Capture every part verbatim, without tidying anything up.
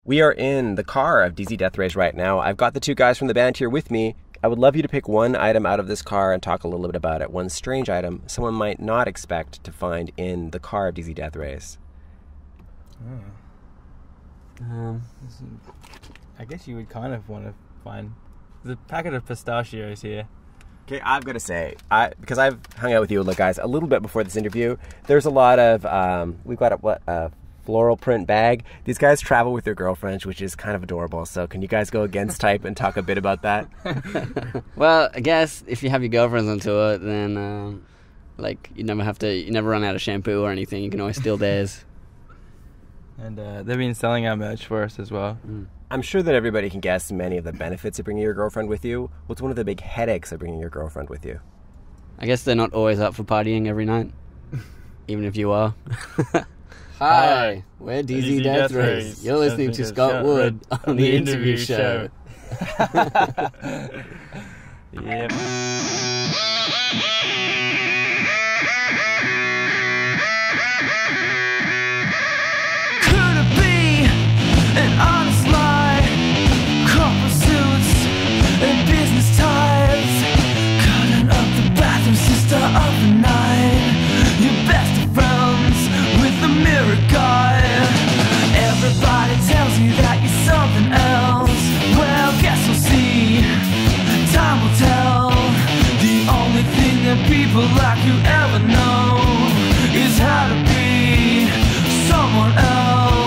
We are in the car of D Z Deathrays right now. I've got the two guys from the band here with me. I would love you to pick one item out of this car and talk a little bit about it. One strange item someone might not expect to find in the car of D Z Deathrays. Oh. Um, I guess you would kind of want to find... There's a packet of pistachios here. Okay, I've got to say, I because I've hung out with you, look, guys, a little bit before this interview. There's a lot of, um, we've got a, what, a floral print bag. These guys travel with their girlfriends, which is kind of adorable. So can you guys go against type and talk a bit about that? Well, I guess if you have your girlfriends on tour, then um, like you never have to, you never run out of shampoo or anything. You can always steal theirs. And uh, they've been selling our merch for us as well. Mm. I'm sure that everybody can guess many of the benefits of bringing your girlfriend with you. What's one of the big headaches of bringing your girlfriend with you? I guess they're not always up for partying every night, even if you are. Hi, we're D Z Deathrays. You're listening to Scott Wood on the interview show. Yep. Could it be an honest lie? Corporate suits and business ties, cutting up the bathroom sister of the night. Your best of friends with the mirror guy. Everybody tells you that you're something else. Well, guess we'll see. Time will tell. The only thing that people like you ever know is how to be someone else.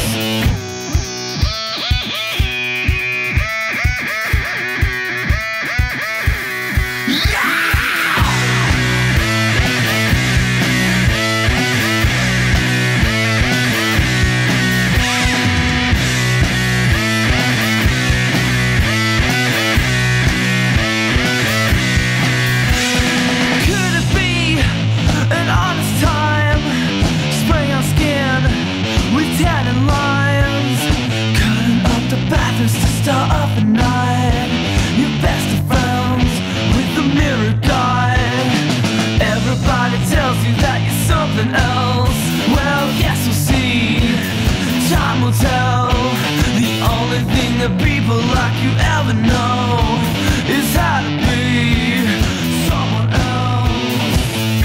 Star of the night, your best of friends with the mirror guy. Everybody tells you that you're something else. Well, guess we'll see. Time will tell. The only thing that people like you ever know is how to be someone else.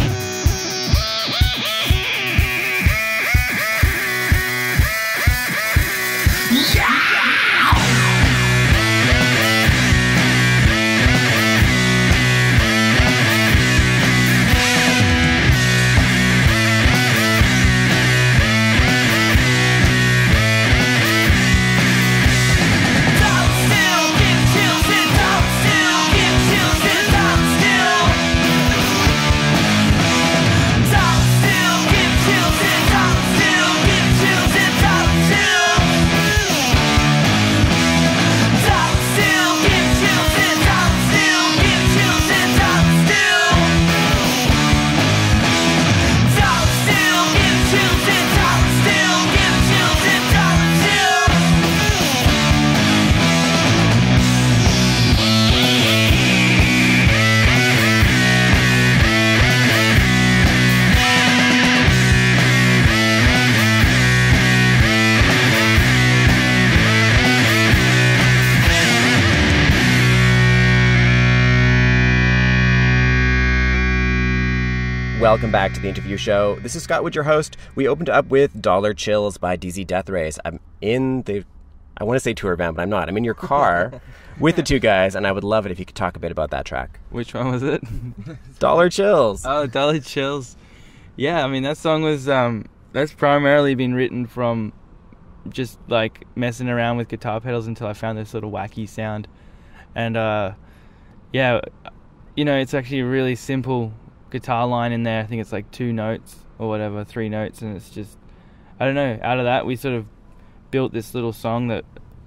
Yeah! Welcome back to the interview show. This is Scott Wood, your host. We opened up with Dollar Chills by D Z Deathrays. I'm in the, I want to say tour van, but I'm not. I'm in your car with the two guys, and I would love it if you could talk a bit about that track. Which one was it? Dollar Chills. Oh, Dollar Chills. Yeah, I mean, that song was, um, that's primarily been written from just, like, messing around with guitar pedals until I found this sort of wacky sound. And, uh, yeah, you know, it's actually a really simple guitar line in there. I think it's like two notes or whatever, three notes, and it's just, I don't know, out of that we sort of built this little song that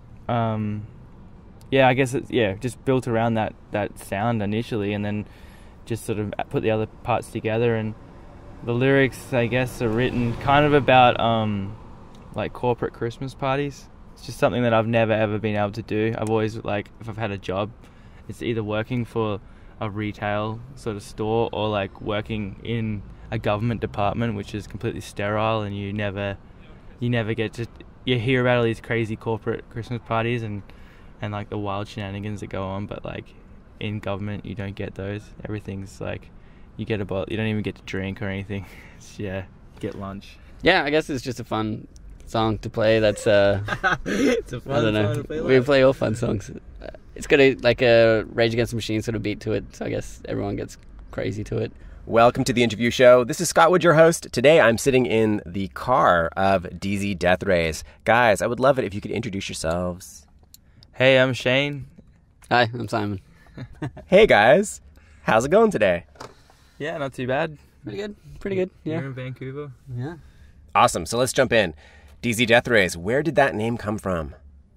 um yeah I guess it's yeah just built around that that sound initially, and then just sort of put the other parts together. And the lyrics, I guess, are written kind of about um like corporate Christmas parties. It's just something that I've never ever been able to do. I've always, like, if I've had a job, it's either working for a retail sort of store or like working in a government department, which is completely sterile, and you never you never get to you hear about all these crazy corporate Christmas parties and and like the wild shenanigans that go on, but like in government you don't get those. Everything's like you get a bottle, you don't even get to drink or anything. It's, yeah, get lunch. Yeah, I guess it's just a fun song to play. That's uh, It's a fun I don't know. song to play. We play all fun songs. Uh, It's got a like a Rage Against the Machine sort of beat to it, so I guess everyone gets crazy to it. Welcome to the interview show. This is Scott Wood, your host. Today I'm sitting in the car of D Z Deathrays. Guys, I would love it if you could introduce yourselves. Hey, I'm Shane. Hi, I'm Simon. Hey guys, how's it going today? Yeah, not too bad. Pretty good. Pretty good. Yeah. You're in Vancouver. Yeah. Awesome, so let's jump in. D Z Deathrays, where did that name come from?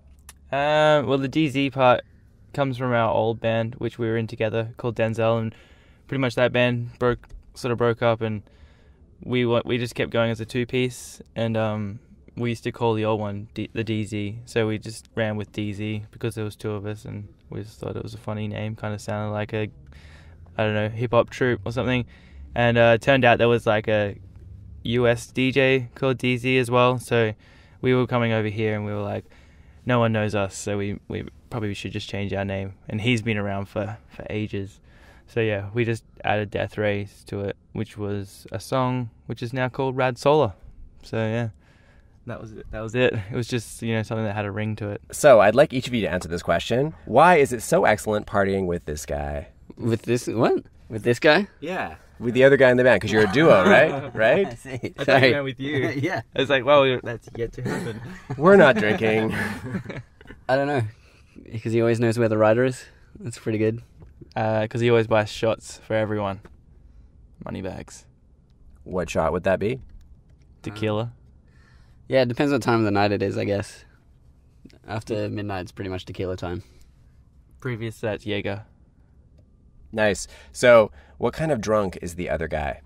Uh, well, the D Z part comes from our old band, which we were in together, called Denzel, and pretty much that band broke, sort of broke up, and we we just kept going as a two-piece, and um, we used to call the old one D, the D Z, so we just ran with D Z because there was two of us, and we just thought it was a funny name, kind of sounded like a, I don't know, hip-hop troupe or something, and uh, it turned out there was like a U S D J called D Z as well, so we were coming over here, and we were like, no one knows us, so we, we probably should just change our name, and he's been around for, for ages. So yeah, we just added Deathrays to it, which was a song which is now called Rad Solar. So yeah, that was it. That was it. It was just, you know, something that had a ring to it. So I'd like each of you to answer this question. Why is it so excellent partying with this guy? With this what? With this guy? Yeah. With the other guy in the band, because you're a duo, right? Right? I thought Sorry. you went with you. Yeah. It's like, well, that's yet to happen. We're not drinking. I don't know. Because he always knows where the rider is. That's pretty good. Because uh, he always buys shots for everyone. Money bags. What shot would that be? Tequila. Yeah, it depends what time of the night it is, I guess. After midnight, it's pretty much tequila time. Previous to that's Jaeger. Nice. So, what kind of drunk is the other guy?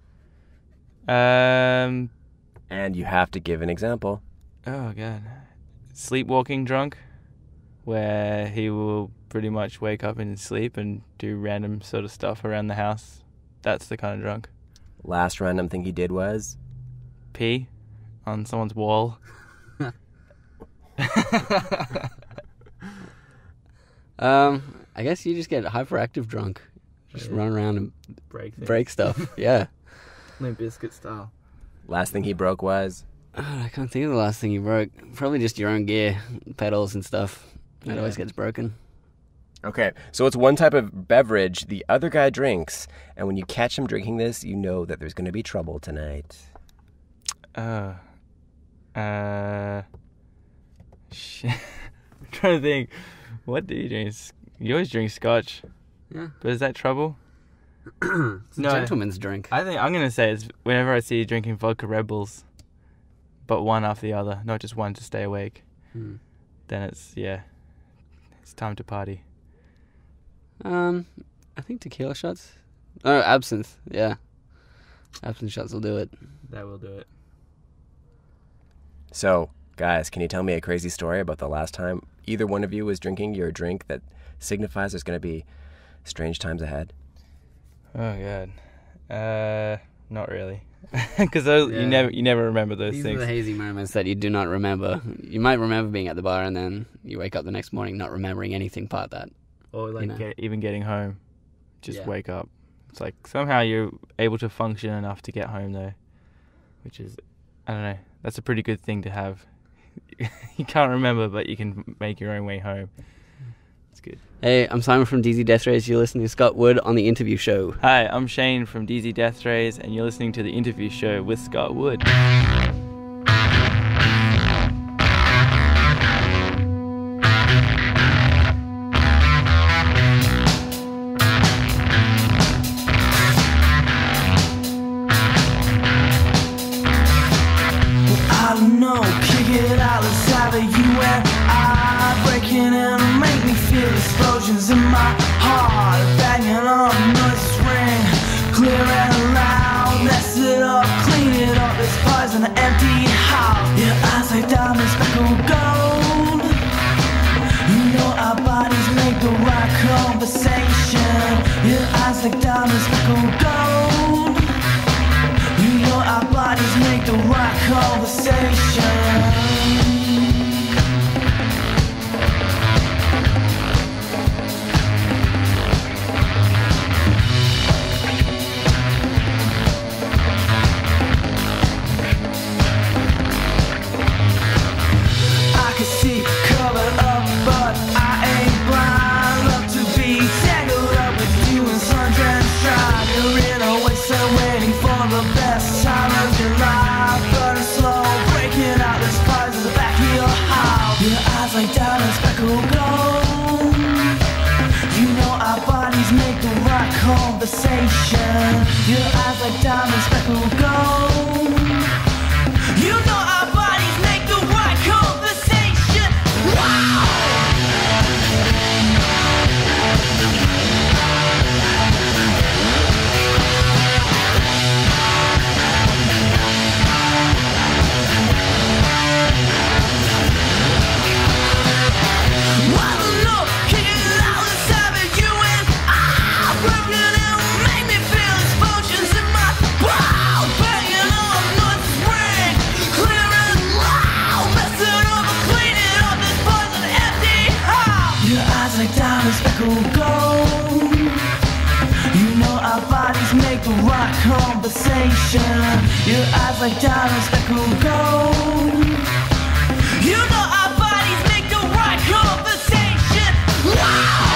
Um. And you have to give an example. Oh, God. Sleepwalking drunk, where he will pretty much wake up in his sleep and do random sort of stuff around the house. That's the kind of drunk. Last random thing he did was? Pee on someone's wall. um, I guess you just get hyperactive drunk. Just Yeah. run around and Break things. break stuff. Yeah. Limp Bizkit style. Last thing he broke was? Oh, I can't think of the last thing you broke. Probably just your own gear, pedals and stuff. That Yeah. always gets broken. Okay, so it's one type of beverage the other guy drinks, and when you catch him drinking this, you know that there's going to be trouble tonight. Uh. Uh. Shit. I'm trying to think. What do you drink? You always drink scotch. Yeah. But is that trouble? It's No, a gentleman's drink. I think I'm gonna say it's whenever I see you drinking vodka Red Bulls, but one after the other, not just one to stay awake. Hmm. Then it's yeah, it's time to party. Um, I think tequila shots. Oh, absinthe. Yeah. Absinthe shots will do it. That will do it. So, guys, can you tell me a crazy story about the last time either one of you was drinking your drink that signifies there's going to be strange times ahead? Oh god, uh, not really, because yeah. you never you never remember those These things. are the hazy moments that you do not remember. You might remember being at the bar and then you wake up the next morning not remembering anything part that. Or like you know. get, even getting home, just Yeah. wake up. It's like somehow you're able to function enough to get home though, which is, I don't know, that's a pretty good thing to have. You can't remember, but you can make your own way home. It's good. Hey, I'm Simon from D Z Deathrays. You're listening to Scott Wood on The Interview Show. Hi, I'm Shane from D Z Deathrays, and you're listening to The Interview Show with Scott Wood. I don't know, kick it out, let's have it, you and I. Breaking in and make me feel explosions in my heart. Banging on the noise ring, clear and loud. Mess it up, clean it up, this party's an empty house. Your eyes like diamonds, speckled gold. You know our bodies make the right conversation. Your eyes like diamonds, speckled gold. You know our bodies make the right conversation. can see covered up, but I ain't blind. Love to be tangled up with you in sundress stride. You're in a wasteland waiting for the best time of your life. Burning slow, breaking out the spines in the back of your house. Your eyes like diamond speckled gold. You know our bodies make the right conversation. Your eyes like diamond speckled gold. You know our bodies make the right conversation. Wow! Speckled gold. You know our bodies make the right conversation. Your eyes like diamond speckled gold. You know our bodies make the right conversation. Wow!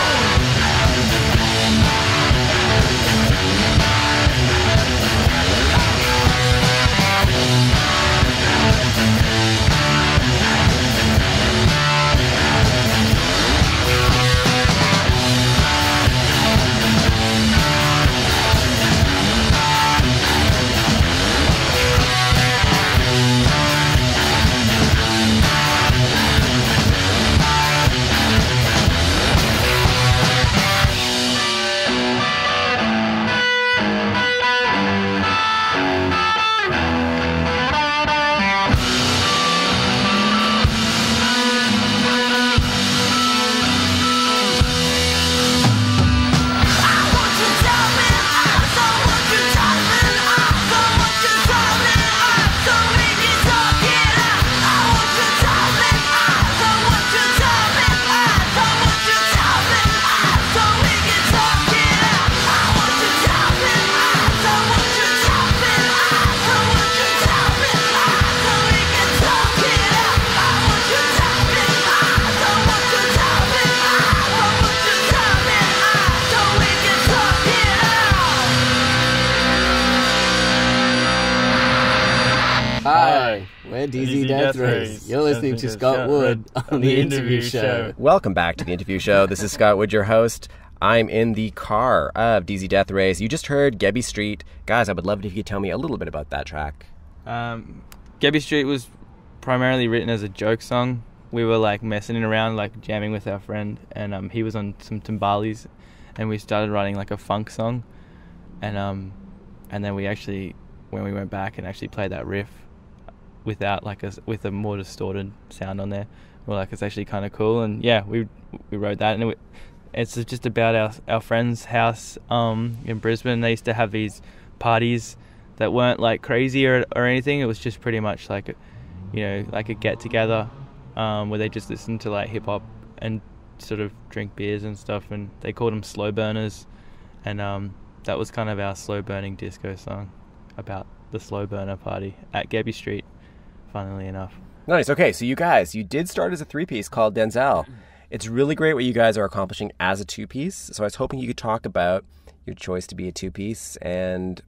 Hi, we're D Z Deathrays. You're listening to Scott Wood on the Interview Show. Welcome back to the Interview Show. This is Scott Wood, your host. I'm in the car of D Z Deathrays. You just heard Gebbie Street. Guys, I would love it if you could tell me a little bit about that track. Um, Gebbie Street was primarily written as a joke song. We were like messing around, like jamming with our friend, and um, he was on some timbales, and we started writing like a funk song, and um, and then we actually, when we went back and actually played that riff without like a with a more distorted sound on there, we're like, it's actually kind of cool. And yeah, we we wrote that, and it, it's just about our our friend's house um in Brisbane. They used to have these parties that weren't like crazy or or anything. It was just pretty much like a, you know, like a get together um where they just listened to like hip hop and sort of drink beers and stuff, and they called them slow burners, and um that was kind of our slow burning disco song about the slow burner party at Gebbie Street, funnily enough. Nice. Okay, so you guys, you did start as a three-piece called Denzel. It's really great what you guys are accomplishing as a two-piece, so I was hoping you could talk about your choice to be a two-piece and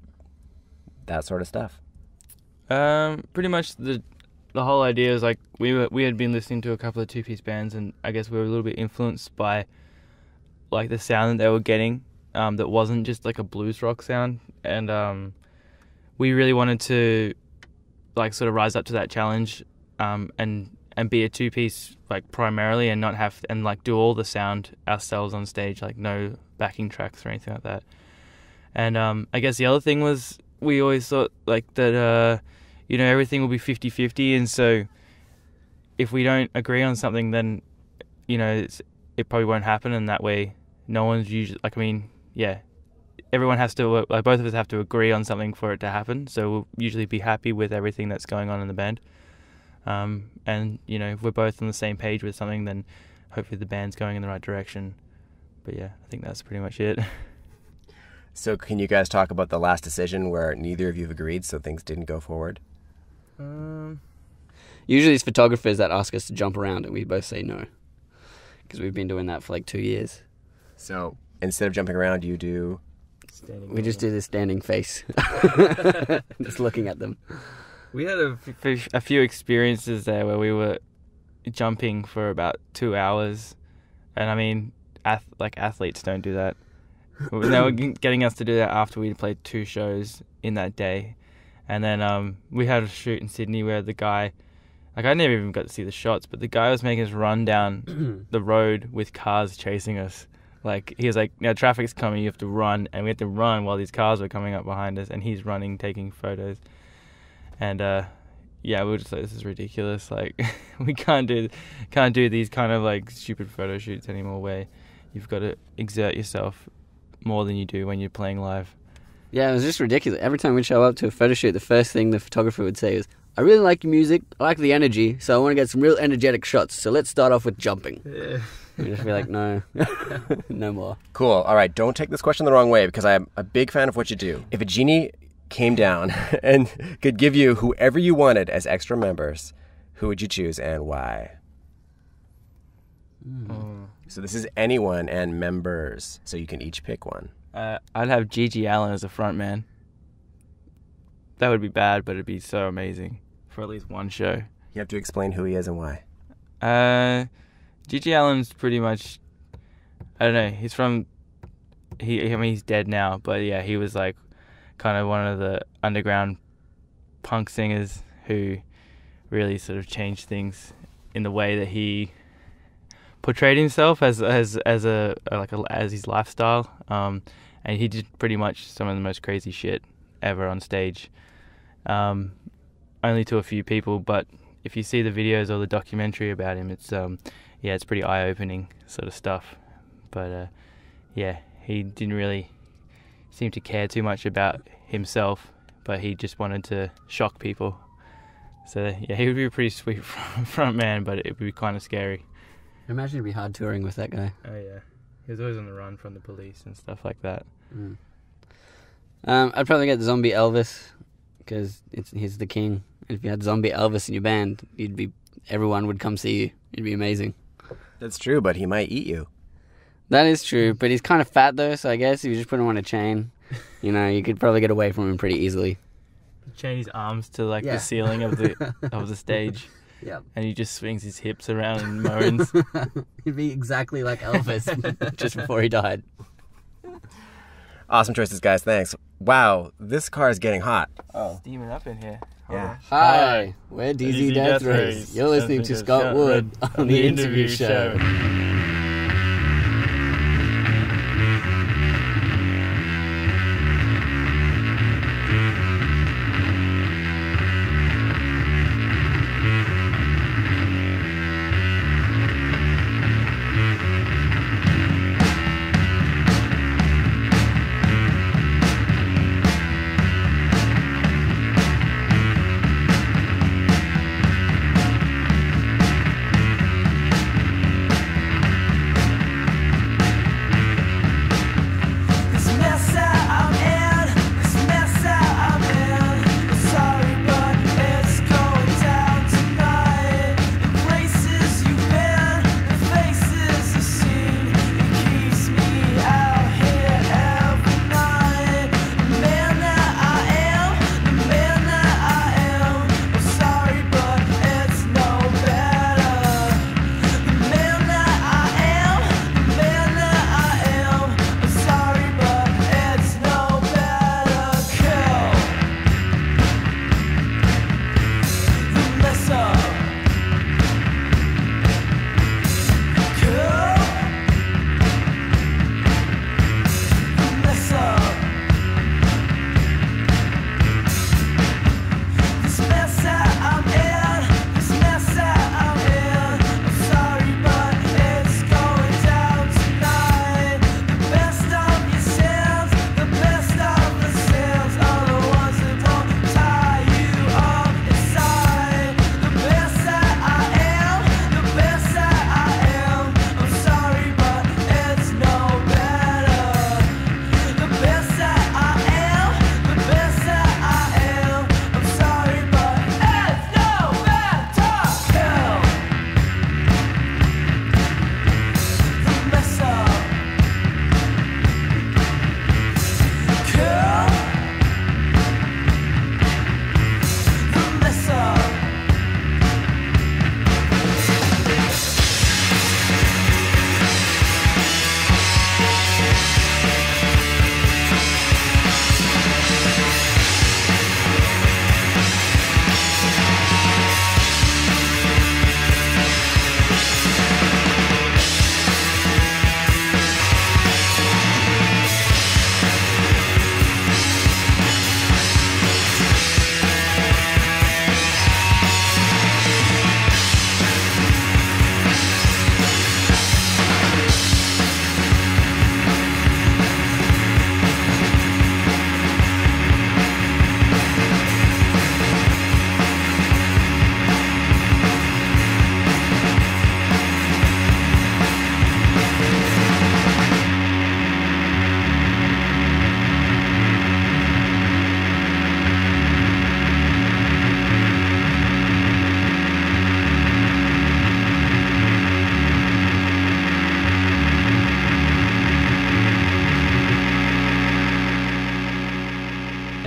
that sort of stuff. Um, pretty much the the whole idea is like we were we had been listening to a couple of two-piece bands, and I guess we were a little bit influenced by like the sound that they were getting, um, that wasn't just like a blues rock sound, and um, we really wanted to like sort of rise up to that challenge, um, and and be a two-piece like primarily, and not have and like do all the sound ourselves on stage, like no backing tracks or anything like that. And um, I guess the other thing was we always thought like that uh, you know, everything will be fifty-fifty, and so if we don't agree on something, then you know it's, it probably won't happen, and that way no one's usually like I mean yeah everyone has to like both of us have to agree on something for it to happen, so we'll usually be happy with everything that's going on in the band. Um, and you know, if we're both on the same page with something, then hopefully the band's going in the right direction. But yeah, I think that's pretty much it. So can you guys talk about the last decision where neither of you have agreed, so things didn't go forward? Um, Usually it's photographers that ask us to jump around, and we both say no. Because we've been doing that for like two years. So instead of jumping around, you do... Standing we just do the standing face. Just looking at them. We had a, f- a few experiences there where we were jumping for about two hours. And I mean, ath- like athletes don't do that. They were getting us to do that after we'd played two shows in that day. And then um, we had a shoot in Sydney where the guy, like I never even got to see the shots, but the guy was making us run down the road with cars chasing us. Like, he was like, now traffic's coming, you have to run. And we had to run while these cars were coming up behind us. And he's running, taking photos. And uh, yeah, we were just like, this is ridiculous. Like, we can't do can't do these kind of like stupid photo shoots anymore where you've got to exert yourself more than you do when you're playing live. Yeah, it was just ridiculous. Every time we'd show up to a photo shoot, the first thing the photographer would say is, I really like your music, I like the energy, so I want to get some real energetic shots, so let's start off with jumping. Yeah. We'd just be like, no, no more. Cool. All right, don't take this question the wrong way, because I'm a big fan of what you do. If a genie came down and could give you whoever you wanted as extra members, who would you choose and why? Mm. So this is anyone and members, so you can each pick one. Uh, I'd have Gigi Allen as a front man. That would be bad, but it'd be so amazing for at least one show. You have to explain who he is and why. Uh, Gigi Allen's pretty much, I don't know, he's from, he I mean, he's dead now, but yeah, he was like kind of one of the underground punk singers who really sort of changed things in the way that he portrayed himself as as as a like a, as his lifestyle, um, and he did pretty much some of the most crazy shit ever on stage. Um, only to a few people, but if you see the videos or the documentary about him, it's um, yeah, it's pretty eye-opening sort of stuff. But uh, yeah, he didn't really seem to care too much about himself, but he just wanted to shock people. So yeah, he would be a pretty sweet front man, but it would be kind of scary. Imagine it'd be hard touring with that guy. Oh yeah, he was always on the run from the police and stuff like that. Mm. Um, I'd probably get Zombie Elvis because it's he's the king. And if you had Zombie Elvis in your band, you'd be everyone would come see you. It'd be amazing. That's true, but he might eat you. That is true, but he's kind of fat though, so I guess if you just put him on a chain, you know, you could probably get away from him pretty easily. Chain his arms to like yeah. the ceiling of the of the stage. Yeah. And he just swings his hips around and moans. He'd be exactly like Elvis just before he died. Awesome choices, guys. Thanks. Wow, this car is getting hot. Oh. Steaming up in here. Yeah. Hi, we're D Z Deathrays. You're listening to Scott Wood on The Interview Show.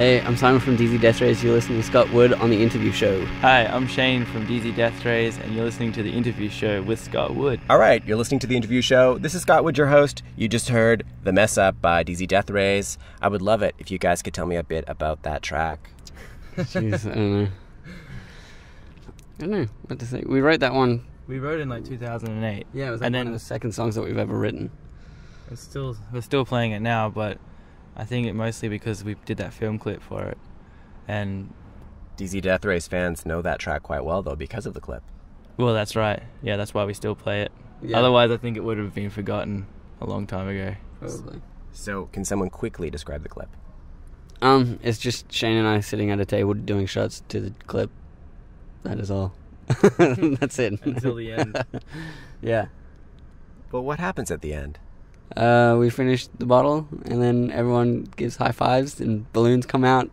Hey, I'm Simon from D Z Deathrays. You're listening to Scott Wood on The Interview Show. Hi, I'm Shane from D Z Deathrays, and you're listening to The Interview Show with Scott Wood. All right, you're listening to The Interview Show. This is Scott Wood, your host. You just heard The Mess Up by D Z Deathrays. I would love it if you guys could tell me a bit about that track. Jeez, I don't know. I don't know what to say. We wrote that one. We wrote it in like two thousand eight. Yeah, it was like and one then of the second songs that we've ever written. We're still, we're still playing it now, but I think it mostly because we did that film clip for it. And D Z Deathrays fans know that track quite well, though, because of the clip. Well, that's right. Yeah, that's why we still play it. Yeah. Otherwise, I think it would have been forgotten a long time ago. Probably. So, can someone quickly describe the clip? Um, it's just Shane and I sitting at a table doing shots to the clip. That is all. That's it. Until the end. Yeah. But what happens at the end? Uh, we finish the bottle, and then everyone gives high fives, and balloons come out.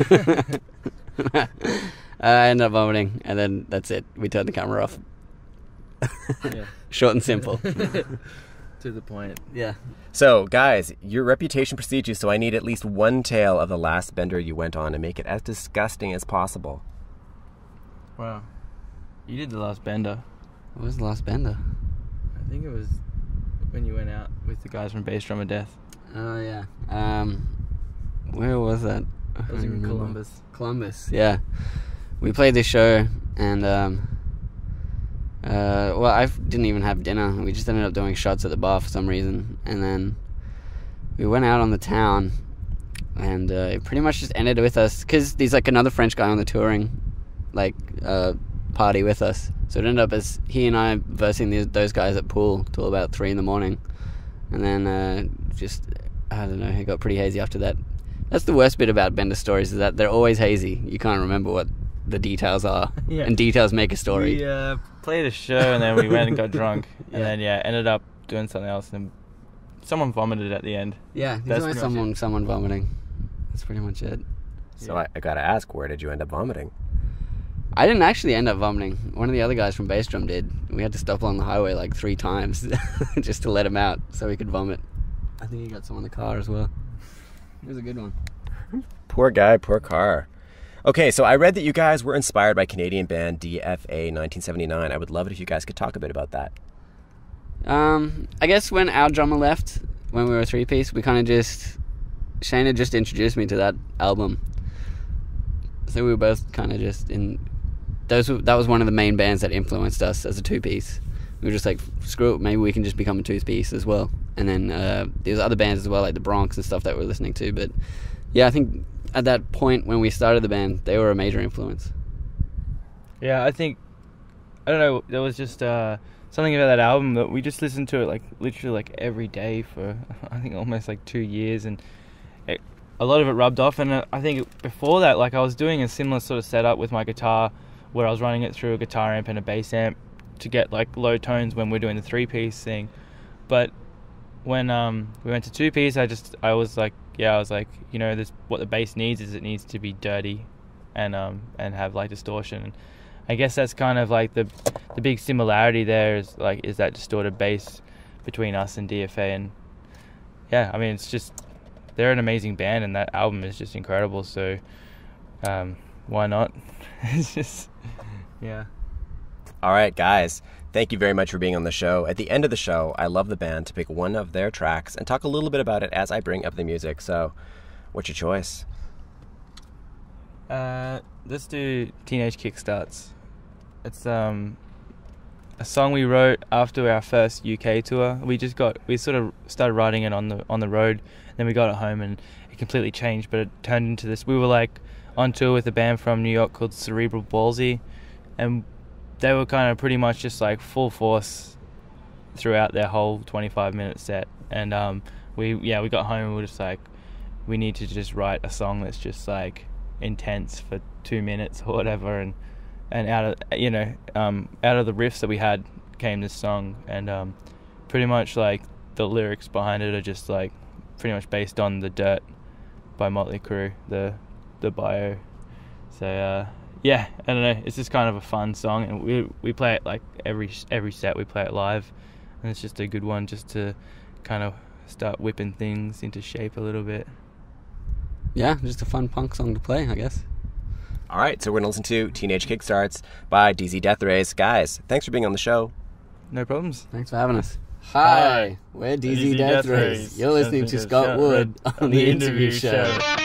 uh, I end up vomiting, and then that's it. We turn the camera off. Yeah. Short and simple. To the point. Yeah. So, guys, your reputation precedes you, so I need at least one tale of the last bender you went on and make it as disgusting as possible. Wow. You did the last bender. What was the last bender? I think it was when you went out with the guys from Bass Drum of Death. Oh, yeah. Um, where was that? I That was don't in remember. Columbus. Columbus, yeah. We played this show, and um, uh, well, I didn't even have dinner. We just ended up doing shots at the bar for some reason, and then we went out on the town, and uh, it pretty much just ended with us, because there's like another French guy on the touring, like, uh, party with us. So it ended up as he and I versing these, those guys at pool till about three in the morning, and then uh, just I don't know. It got pretty hazy after that. That's the worst bit about bender stories, is that they're always hazy. You can't remember what the details are, Yeah. and details make a story. We uh, played a show and then we went and got drunk, and Yeah. then yeah, ended up doing something else, and someone vomited at the end. Yeah, there's That's always pretty much someone someone vomiting. That's pretty much it. So, Yeah. I, I gotta ask, where did you end up vomiting? I didn't actually end up vomiting. One of the other guys from Bass Drum did. We had to stop on the highway like three times just to let him out so he could vomit. I think he got some in the car as well. It was a good one. Poor guy, poor car. Okay, so I read that you guys were inspired by Canadian band D F A nineteen seventy-nine. I would love it if you guys could talk a bit about that. Um, I guess when our drummer left, when we were a three-piece, we kind of just... Shane had just introduced me to that album. So we were both kind of just in... Those were, that was one of the main bands that influenced us as a two-piece. We were just like, screw it, maybe we can just become a two-piece as well. And then uh, there's other bands as well, like the Bronx and stuff that we were listening to. But yeah, I think at that point when we started the band, they were a major influence. Yeah, I think I don't know. There was just uh, something about that album that we just listened to it like literally like every day for I think almost like two years, and it, a lot of it rubbed off. And I think before that, like I was doing a similar sort of setup with my guitar, where I was running it through a guitar amp and a bass amp to get like low tones when we're doing the three piece thing. But when um, we went to two piece, I just I was like, yeah, I was like, you know, this what the bass needs is it needs to be dirty, and um and have like distortion. And I guess that's kind of like the the big similarity there is like is that distorted bass between us and D F A. And yeah, I mean it's just they're an amazing band, and that album is just incredible. So um, why not? It's just yeah. All right, guys. Thank you very much for being on the show. At the end of the show, I love the band to pick one of their tracks and talk a little bit about it as I bring up the music. So, what's your choice? Uh, let's do Teenage Kickstarts. It's um a song we wrote after our first U K tour. We just got we sort of started writing it on the on the road, then we got it home and it completely changed. But it turned into this. We were like on tour with a band from New York called Cerebral Ballsy, and they were kind of pretty much just like full force throughout their whole twenty-five minute set. And um, we yeah we got home and we were just like, we need to just write a song that's just like intense for two minutes or whatever. And and out of you know um, out of the riffs that we had came this song. And um, pretty much like the lyrics behind it are just like pretty much based on The Dirt by Motley Crue, the the bio. So uh, yeah, I don't know. It's just kind of a fun song, and we we play it like every every set. We play it live, and it's just a good one just to kind of start whipping things into shape a little bit. Yeah, just a fun punk song to play, I guess. All right, so we're going to listen to Teenage Kickstarts by D Z Deathrays. Guys, thanks for being on the show. No problems. Thanks for having us. Hi, we're D Z Deathrays. You're listening to Scott Wood on the Interview Show.